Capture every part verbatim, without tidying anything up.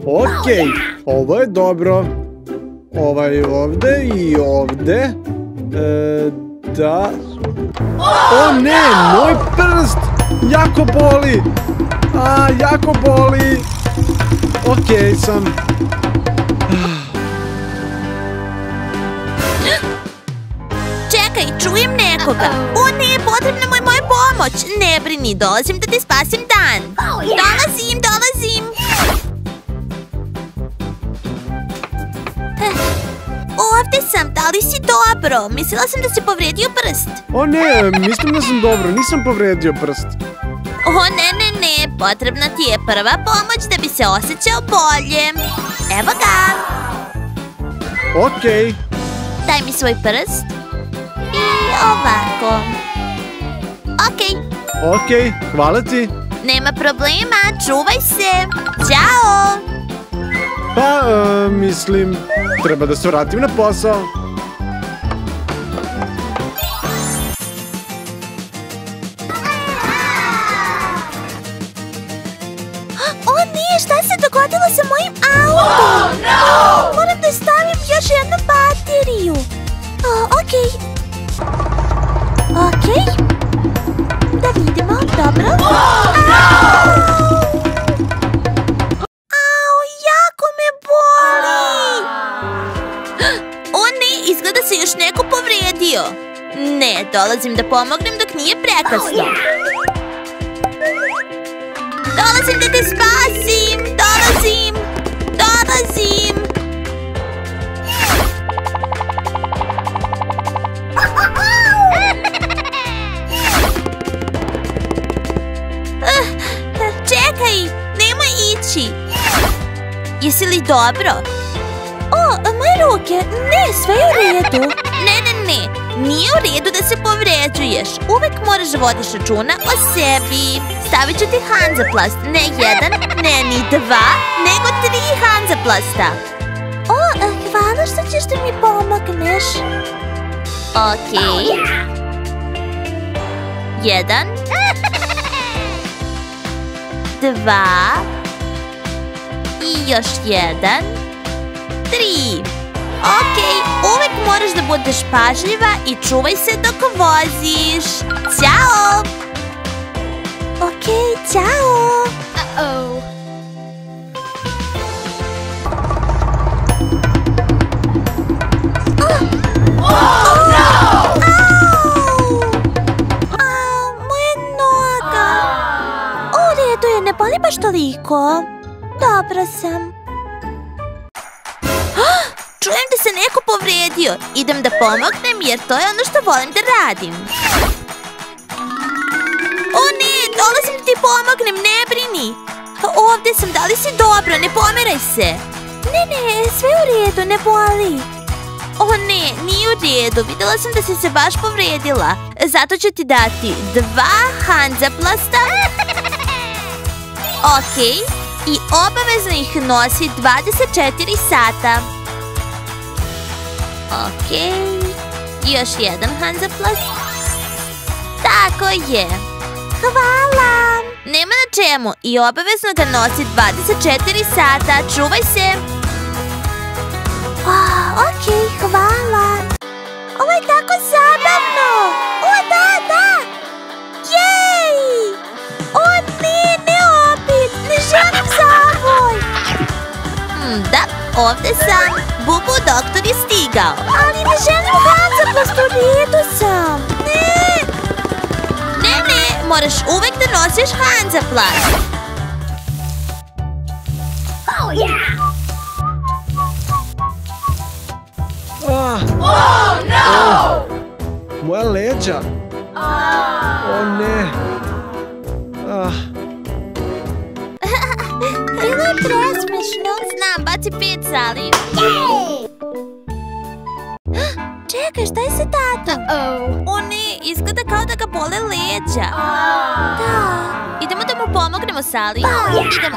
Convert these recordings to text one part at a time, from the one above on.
Okej, ovo je dobro. Ovaj ovde i ovde. Da. O ne, moj prst! Jako boli! A, jako boli! Okej sam. Čekaj, čujem nekoga. O ne, potrebna mu je moja pomoć. Ne brini, dolazim da ti spasim dan. Dolazim, dolazim. Ovde sam, da li si dobro? Mislila sam da si povredio prst. O ne, mislim da sam dobro, nisam povredio prst. O ne, ne, ne, potrebna ti je prva pomoć da bi se osjećao bolje. Evo ga. Okej. Daj mi svoj prst. I ovako. Okej. Okej, hvala ti. Nema problema, čuvaj se. Ćao. Pa, mislim, treba da se vratim na posao. O ne, šta se dogodilo sa mojim autom? Moram da stavim još jednu bateriju. Okej. Okej. Da vidimo, dobro. Au, jako me boli. O ne, izgleda se još neko povredio. Ne, dolazim da pomognem dok nije prekasno. Dolazim da te spasim! Dolazim! Dolazim! Čekaj! Nemoj ići! Jesi li dobro? O, moje ruke! Ne, sve je u redu! Ne, ne, ne! Nije u redu da se povređuješ. Uvek moraš da vodiš računa o sebi. Stavit ću ti hanzaplast. Ne jedan, ne ni dva, nego tri hanzaplasta. O, hvala što ćeš da mi pomogneš. Okej. Jedan. Dva. I još jedan. Tri. Okej, uvek moraš da budeš pažljiva i čuvaj se dok voziš. Ćao! Okej, ćao! Uh-oh. Oh, no! Au, moja noga! U redu je, ne boli baš toliko. Dobra sam. Čujem da se neko povredio. Idem da pomognem jer to je ono što volim da radim. O ne, dolazim da ti pomognem, ne brini. Ovde sam, da li si dobro, ne pomeraj se. Ne, ne, sve u redu, ne boli. O ne, nije u redu, videla sam da si se baš povredila. Zato ću ti dati dva hanzaplasta. Okej, i obavezno ih nosi dvadeset četiri sata. Okej, još jedan hanzaplast. Tako je. Hvala. Nema na čemu i obavezno ga nosi dvadeset četiri sata. Čuvaj se. Okej, hvala. Ovo je tako zabavno. O, da, da. Jej. O, ne, ne opet. Ne želim zavoj. Da, ovde sam. Bubu, doktor je stigao. Ali ne želim hanzaplast, u redu sam. Ne. Ne, ne, moraš uvek da nosiš hanzaplast. Oh, yeah. Ah. Oh, no! Oh, moja leđa. O ne. Ah. Bilo je presmešno. Znam, baci pet, Sali. Čekaj, šta je sa tatom? O ne, izgleda kao da ga bole leđa. Da. Idemo da mu pomognemo, Sali. Idemo.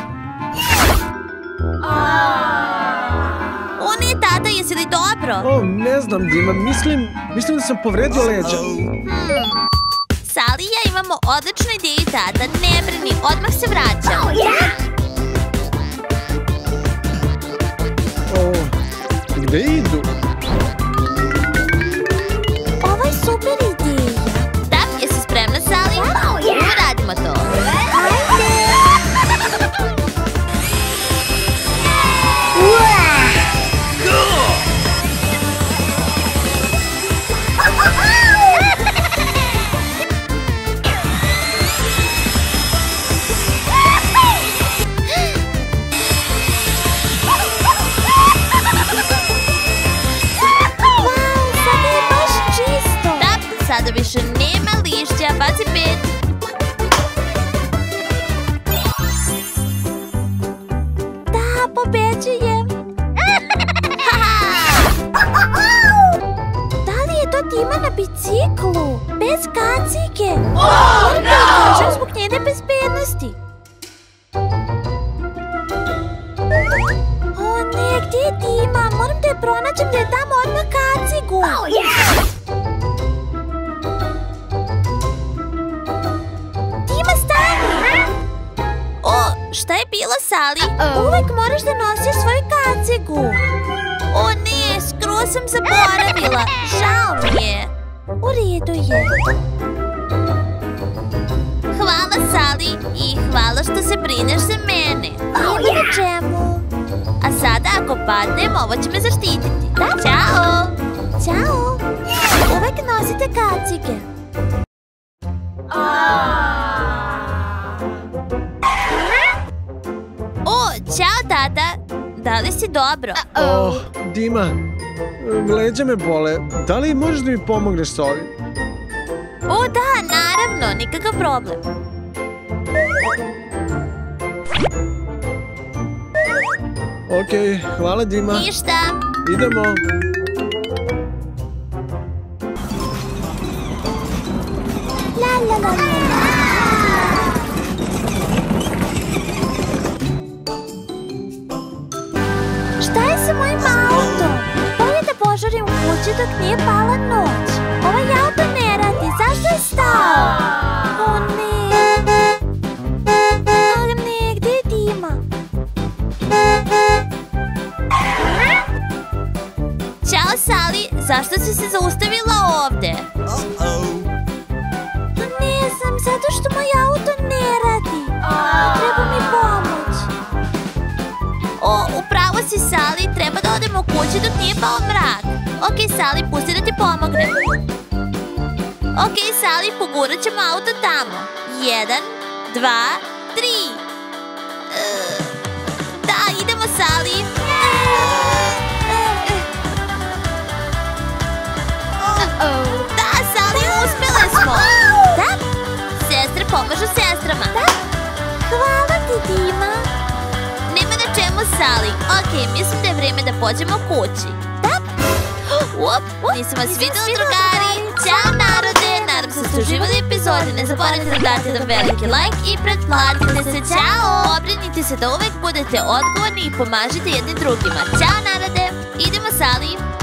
O ne, tata, jesi li dobro? O, ne znam, Dima, mislim, mislim da sam povredio leđa. Hmm. Sali i ja imamo odličnu ideju, tata. Ne brini, odmah se vraćam. redu. Ovo je super ideja. Da, jesi spremna, Sali? Uradimo to. Sada više nema lišća, baci pet. Da, pobeđujem. Da li je to Dima na biciklu? Bez kacige. Moram da je kažem zbog njene bezbednosti. O ne, gdje je Dima? Moram da je pronađem da je tamo odmah kacigu. Šta je bilo, Sali? Uvek moraš da nosiš svoju kacigu. O ne, skroz sam zaboravila. Žao mi je. U redu je. Hvala, Sali, i hvala što se brineš za mene. Nema na čemu. A sada ako padnem, ovo će me zaštititi. Da? Ćao. Ćao. Uvek nosite kacige. Ćao, tata. Da li si dobro? Oh, Dima, leđa me bole. Da li možeš da mi pomogneš s ovim? O, da, naravno, nikakav problem. Ok, hvala, Dima. Ništa. Idemo. La, la, la, la. Šta je sa mojim autom? Bolje da požarim u kući dok nije pala noć. Ovaj auto ne radi, zašto je stao? O ne. O ne, gdje je Dima? Ćao, Sali, zašto si se zaustavila ovde? Ne znam, zato što moj auto ne radi. Treba mi pomoć. O, upravo si, Sali, treba da odemo kući dok nije pao mrak. Ok, Sali, pusti da ti pomognem. Ok, Sali, pogurat ćemo auto tamo. Jedan, dva, tri. Uh, da, idemo, Sali. Uh, da, Sali, uspjele smo. Da? Sestre pomažu sestrama. Da? Hvala ti, Dima. Nema na čemu, Sali. Ok, mislim da je vrijeme da pođemo kući. Da? Up, nisam vas vidjela, drugari. Ćao, narode. Nadam se da ste uživali epizodi. Ne zaboravite da date jedan veliki like i pretplatite se. Ćao. Obrinite se da uvek budete odgovorni i pomažite jedni drugima. Ćao, narode. Idemo, Sali.